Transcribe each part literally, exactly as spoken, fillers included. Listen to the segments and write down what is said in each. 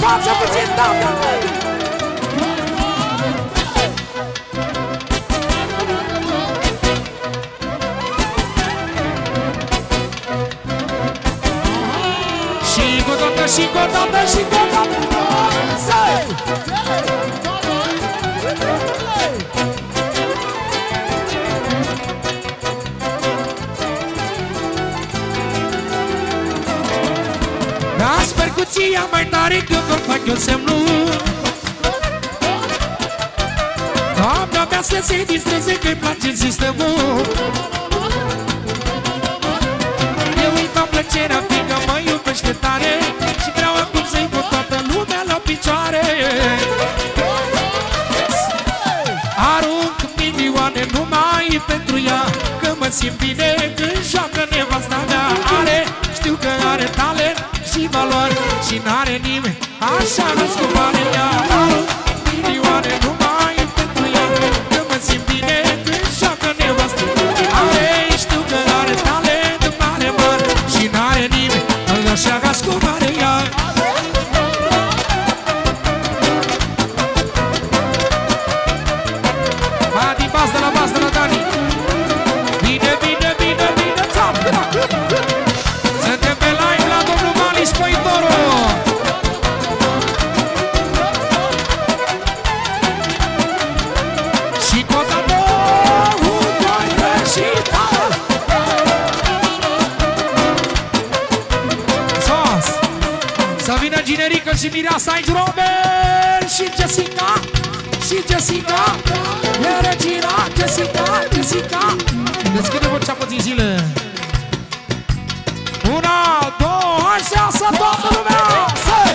face puțin, da, da, da. Și cu toată, și cu toată, și cu toată. Dați percuția mai tare când îmi fac eu semnul. Doamna mea să se distreze că-i place sistemul. Eu îi fac plăcerea fiindcă mă iubește tare și vreau acum să-i pun toată lumea la picioare. Arunc milioane numai pentru ea, că mă simt bine când joacă nevasta mea. Are, știu că are talent și valori și n-are nimeni așa răscupare ea. Arunc milioane numai pentru ea, că mă simt bine când joacă nevasta mea. Are, știu că are talent mare, mare și n-are nimeni așa răscupare ea. Hai din bas de la bas de la Dani. Bine, bine, bine, bine, țap! Suntem pe live la domnul Mali Spăitoru. Și cota două, doi, trei și patru. Sos! Să vină Ginerică și Mireasa aici, Robert și Jessica. Și Jessica, e Regina, Jessica, Jessica. Deschide vocea puțin zile. Una, două, hai să iasă toată lumea! Să-i!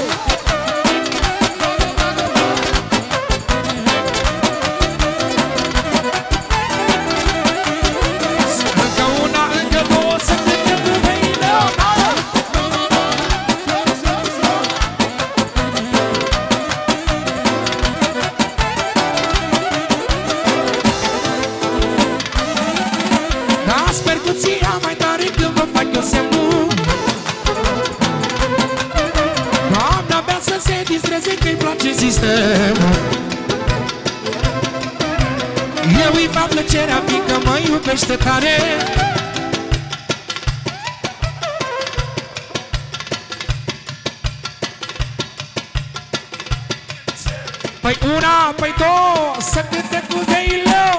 Încă una, încă două, să cântăm cu veile. Dați percuția mai tare când vă fac eu semnul. Doamna mea să se distreze că-i place sistemul. Eu îi fac plăcerea fiindcă mă iubește tare. Păi una, păi două, să cânte cu veile.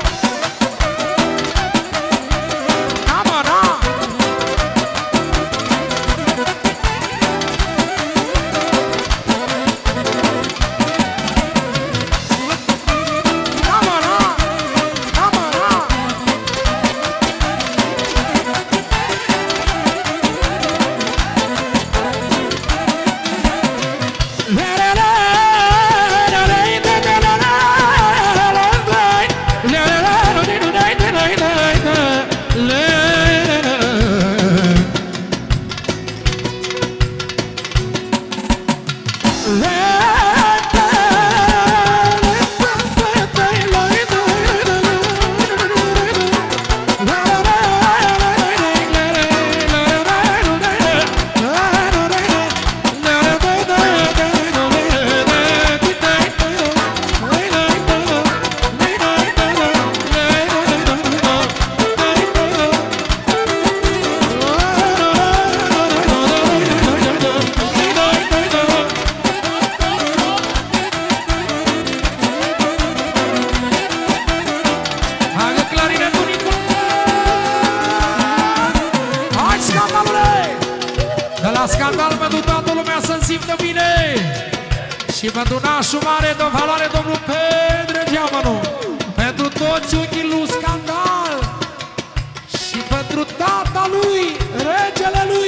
Scandal pentru toată lumea să-mi simtă bine. Și pentru nașul mare de valoare, domnul Pedre Geamănu. Pentru toți ochii lui Scandal. Și pentru tata lui, regele lui.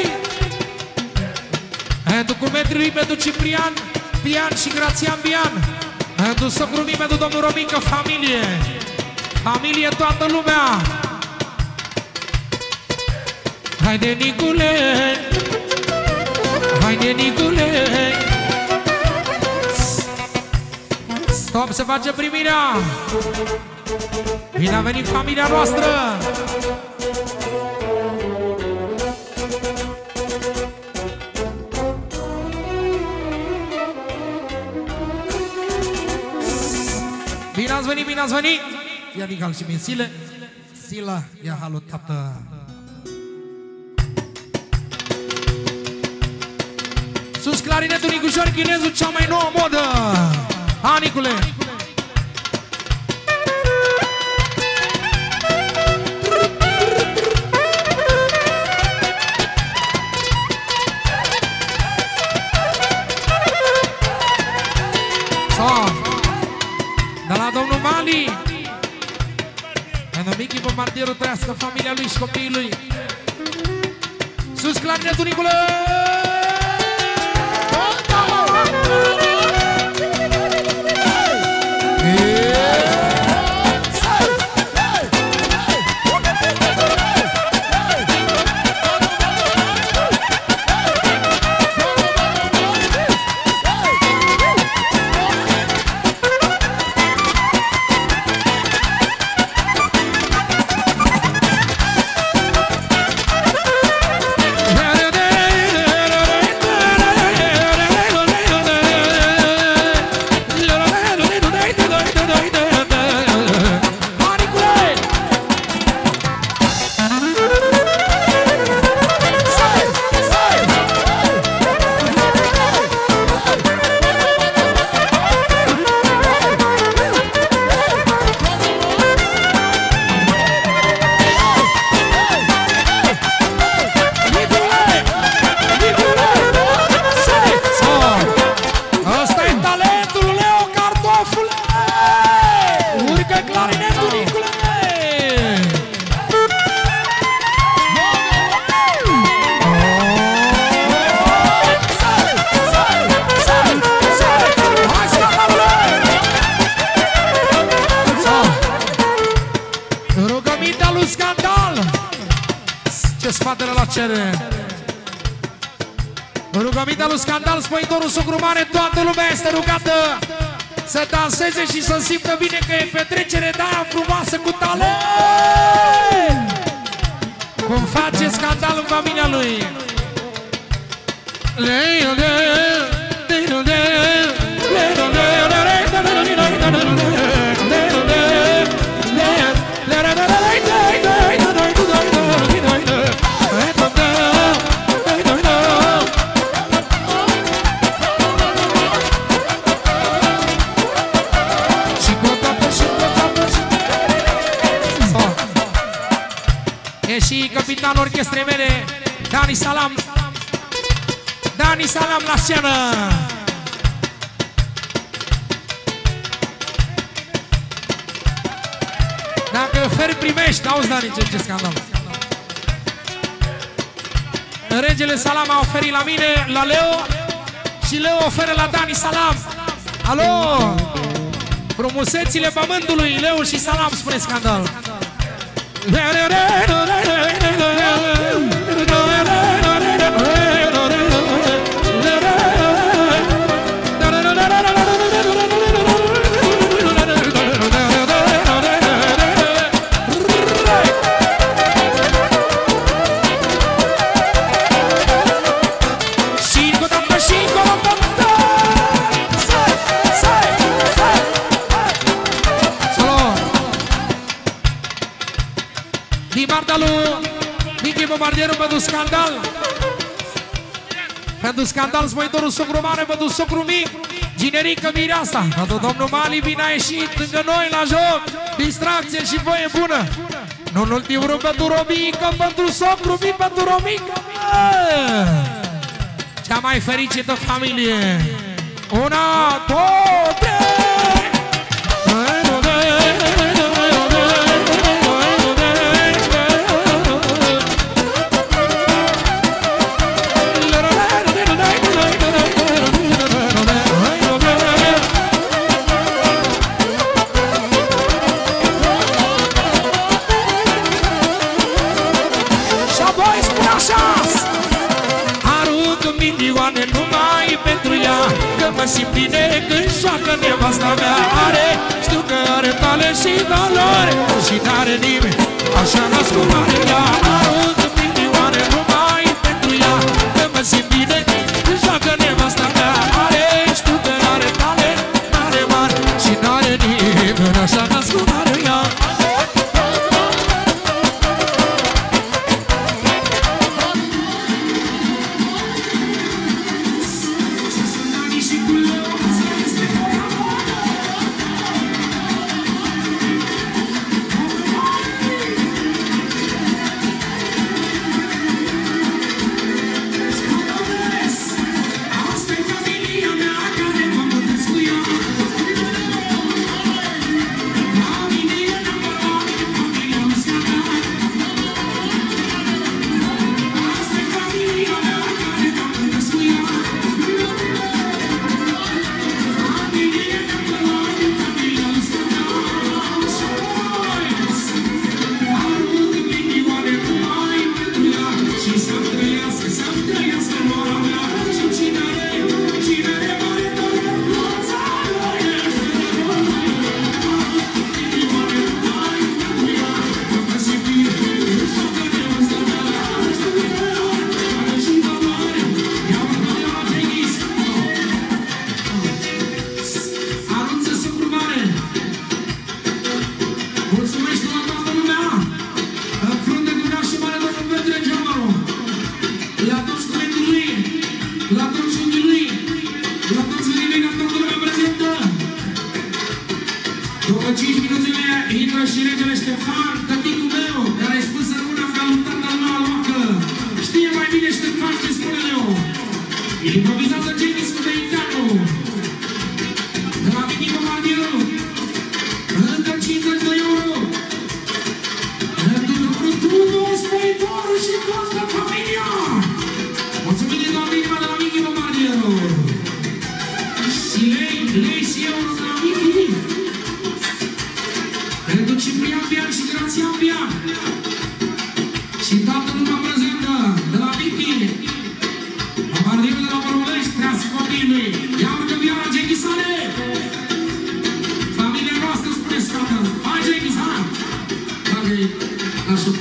Pentru cumetrii lui, pentru Ciprian Pian și Grațian Bian. Pentru socrul lui, pentru domnul Romică, familie. Familie toată lumea. Haide, Nicule, haide, Nicule. Stop, se face primirea. Bine a venit familia noastră. ați venit, bine ați venit! Ia Mical și mie, Sile. Sila, ia halu, tată. Sus clarinetul Nicușor Chinezu, cea mai nouă modă. Anicule. De la domnul Mali, domnul Michi Bombardierul, trăiască familia lui și copiii lui. Sus clarinetul Nicule! Rugămintea lui Scandal, spăitorul socru mare, toată lumea este rugată să danseze și să simtă bine că e petrecere de aia frumoasă cu talent. Cum face Scandal în familia lui. Și capitanul orchestrei mele, Dani Salam. Dani Salam la scenă. Dacă oferi, primești. Auzi, Dani, ce, ce scandal. Regele Salam a oferit la mine, la Leo, și Leo oferă la Dani Salam. Alo! Frumusețile pământului, Leo și Salam, spune Scandal. Bombardierul pentru Scandal, pentru Scandal, spăitorul socru mare, pentru socru mic, Ginerică Mireasa, pentru domnul Mali, bine a ieșit lângă noi la joc, distracție și voie bună. Nu în ultimul rând pentru Romică, pentru socru mic, pentru Romică, cea mai fericită familie. Una, două, trei! Mă simt bine când joacă nevasta mea. Are, știu că are talent și valoare și n-are nimeni așa născut mare. Ea aruncă milioane numai pentru ea. Că mă simt bine când joacă nevasta mea. Are, știu că are talent, n-are mare și n-are nimeni așa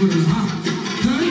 gură, ha? Dă-i!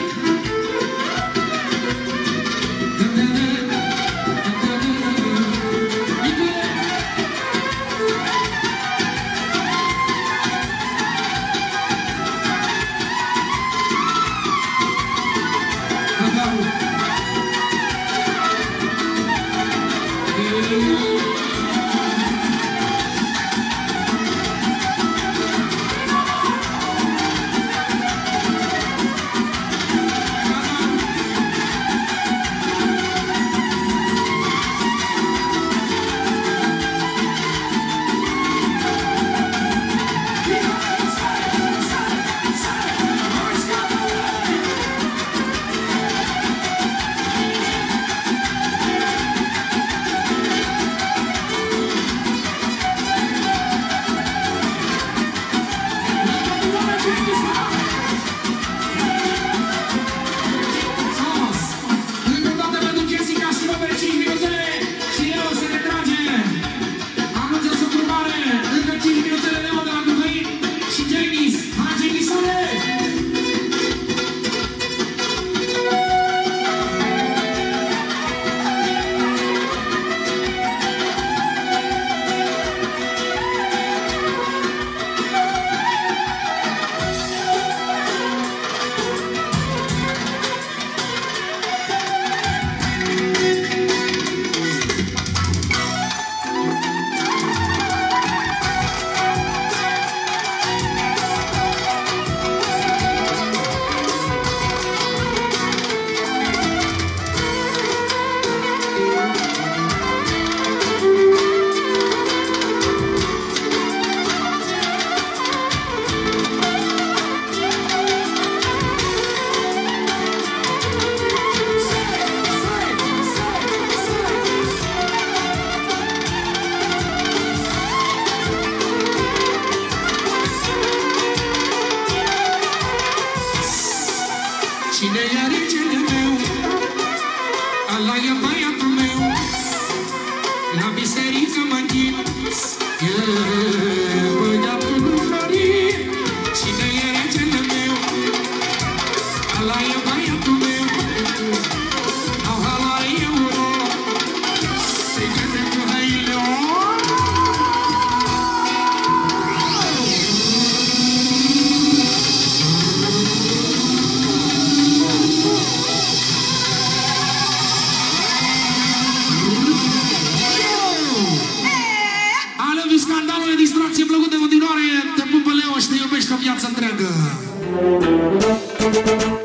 Cine e regele meu? Ala e băiatul meu. La biserică mă închin, e băiatul lui Florin. Cine e regele meu? Ala e băiatul meu. Au hala euro, se cade cu haile. Scandalul, distracție plăcută în continuare. Te pupă Leo și te iubește o viață întreagă.